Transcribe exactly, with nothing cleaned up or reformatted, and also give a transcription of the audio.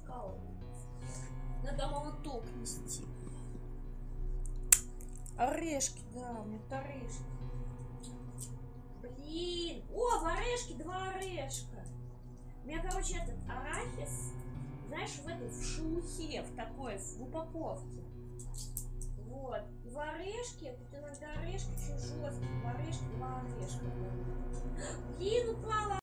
раскалывается. Надо молоток нести. Орешки, да, у меня тут орешки. Блин. О, в орешке два орешка. У меня, короче, этот арахис, знаешь, в этой, в шелухе, в такой, в упаковке. Вот. И в орешке, тут иногда орешки очень жесткие. В орешке два орешка. Блин, упала.